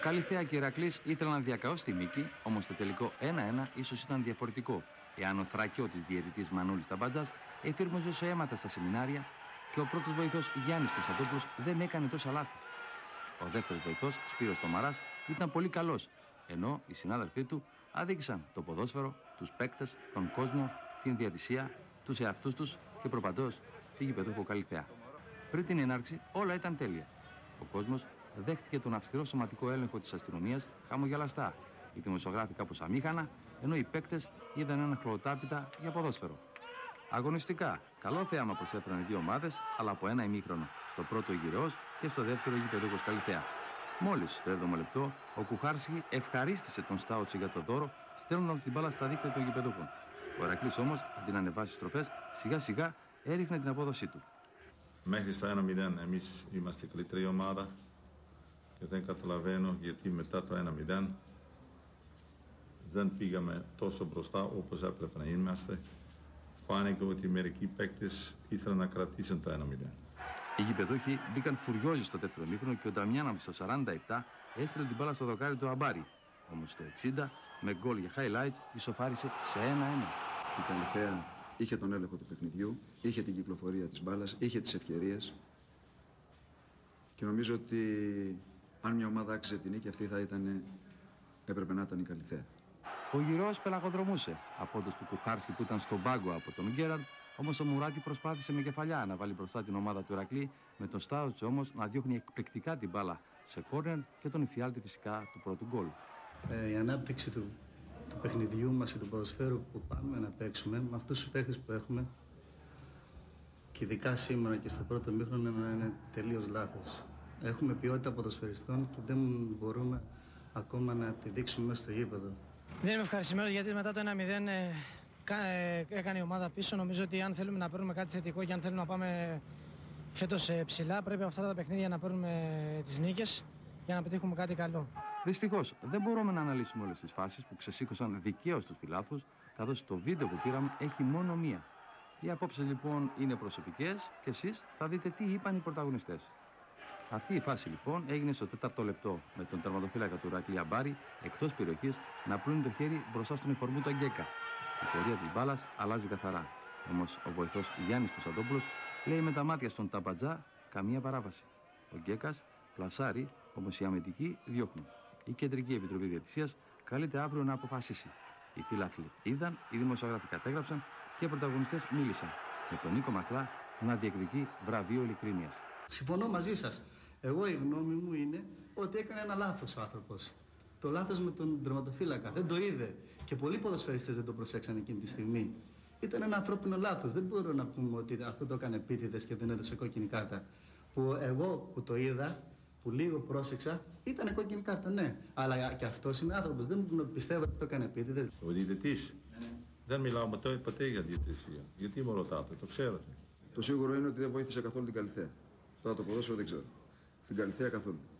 Καλυθέα και Ηρακλής ήθελαν να διακαώς τη νίκη, όμως το τελικό 1-1 ίσως ήταν διαφορετικό, εάν ο θρακιώτης διαιτητής Μανούλης Ταμπάτζας εφήρμοζε όσο αίματα στα σεμινάρια και ο πρώτος βοηθός Γιάννης Κωνσταντόπουλος δεν έκανε τόσα λάθη. Ο δεύτερος βοηθός, Σπύρος Τομαράς, ήταν πολύ καλός, ενώ οι συνάδελφοί του αδίκησαν το ποδόσφαιρο, τους παίκτες, τον κόσμο, την διατησία, τους εαυτούς τους και προπαντός τη γηπεδούχο Καλυθέα. Πριν την έναρξη όλα ήταν τέλεια. Ο κόσμος δέχτηκε τον αυστηρό σωματικό έλεγχο της αστυνομίας χαμογελαστά. Οι δημοσιογράφοι κάπως αμήχανα, ενώ οι παίκτες είδαν ένα χλωοτάπητα για ποδόσφαιρο. Αγωνιστικά, καλό θέαμα προσέφεραν οι δύο ομάδες, αλλά από ένα ημίχρονο. Στο πρώτο γυρεός και στο δεύτερο γηπεδούχος Καλυθέα. Μόλις στο 7ο λεπτό, ο Κουχάρσκι ευχαρίστησε τον Στάουτσι για το δώρο, στέλνοντας την μπάλα στα δίχτυα των γηπεδούχων. Ο Ηρακλής όμως, αντί να ανεβάσει στροφές, σιγά σιγά έριχνε την απόδοσή του. Μέχρι στο 1-0 εμείς είμαστε η καλύτερη ομάδα και δεν καταλαβαίνω γιατί μετά το 1-0 δεν πήγαμε τόσο μπροστά όπως έπρεπε να είμαστε. Φάνηκε ότι μερικοί παίκτες ήθελαν να κρατήσουν το 1-0. Οι γηπεδούχοι μπήκαν φουριόζοι στο δεύτερο ημίχρονο και ο Νταμιάναβ στο 47 έστειλε την μπάλα στο δοκάρι του Αμπάρι. Όμως στο 60 με γκολ για highlight ισοφάρισε σε 1-1. Η Καλυθέα είχε τον έλεγχο του παιχνιδιού, είχε την κυκλοφορία της μπάλας, είχε τις ευκαιρίες και νομίζω ότι αν μια ομάδα άξιζε την νίκη αυτή έπρεπε να ήταν η Καλυθέα. Ο γυρός πελαγοδρομούσε. Απόντος του Κουχάρσκι που ήταν στον πάγκο από τον Γκέραντ, όμως ο Μουράτη προσπάθησε με κεφαλιά να βάλει μπροστά την ομάδα του Ηρακλή, με τον Στάουτσι όμως να διώχνει εκπληκτικά την μπάλα σε κόρνερ και τον υφιάλτη φυσικά του πρώτου γκολ. Η ανάπτυξη του παιχνιδιού μας και του ποδοσφαίρου που πάμε να παίξουμε με αυτούς τους παίχτες που έχουμε και ειδικά σήμερα και στο πρώτο μήχρονο είναι τελείως λάθος. Έχουμε ποιότητα ποδοσφαιριστών και δεν μπορούμε ακόμα να τη δείξουμε μέσα στο γήπεδο. Δεν είμαι ευχαριστημένος γιατί μετά το 1-0 έκανε η ομάδα πίσω. Νομίζω ότι αν θέλουμε να παίρνουμε κάτι θετικό και αν θέλουμε να πάμε φέτος ψηλά, πρέπει αυτά τα παιχνίδια να παίρνουμε τις νίκες για να πετύχουμε κάτι καλό. Δυστυχώς δεν μπορούμε να αναλύσουμε όλες τις φάσεις που ξεσήκωσαν δικαίως τους φιλάθλους, καθώς το βίντεο που πήραμε έχει μόνο μία. Οι απόψεις λοιπόν είναι προσωπικές και εσείς θα δείτε τι είπαν οι πρωταγωνιστές. Αυτή η φάση λοιπόν έγινε στο 4ο λεπτό με τον τερματοφύλακα του Ηρακλή Αμπάρι εκτός περιοχής να πλύνει το χέρι μπροστά στον εφορμού του Αγκέκα. Η πορεία της μπάλας αλλάζει καθαρά. Όμως ο βοηθός Γιάννης Κωνσταντόπουλος λέει με τα μάτια στον Ταμπατζά καμία παράβαση. Ο Γκέκας πλασάρει, όμως οι αμυντικοί διώχνουν. Η Κεντρική Επιτροπή Διαιτησίας καλείται αύριο να αποφασίσει. Οι φίλαθλοι είδαν, οι δημοσιογράφοι κατέγραψαν και οι πρωταγωνιστές μίλησαν. Με τον Νίκο Μακλά να διεκδικεί βραβείο ειλικρίνειας. Συμφωνώ μαζί σας. Εγώ η γνώμη μου είναι ότι έκανε ένα λάθος ο άνθρωπος. Το λάθος με τον τερματοφύλακα. Δεν το είδε. Και πολλοί ποδοσφαιριστές δεν το προσέξαν εκείνη τη στιγμή. Ήταν ένα ανθρώπινο λάθος. Δεν μπορώ να πούμε ότι αυτό το έκανε επίτηδες και δεν έδωσε κόκκινη κάρτα. Που εγώ που το είδα, που λίγο πρόσεξα, ήταν κόκκινη κάρτα, ναι. Αλλά και αυτός είναι άνθρωπος. Δεν πιστεύω ότι το έκανε επίτηδες. Ο διαιτητής. Δεν μιλάω ποτέ για διαιτησία. Γιατί μου ρωτάτε, το ξέρετε. Το σίγουρο είναι ότι δεν βοήθησε καθόλου την Καλυθέα. Τώρα το ποδόσφαιρο δεν ξέρω. Την Καλυθέα καθόλου.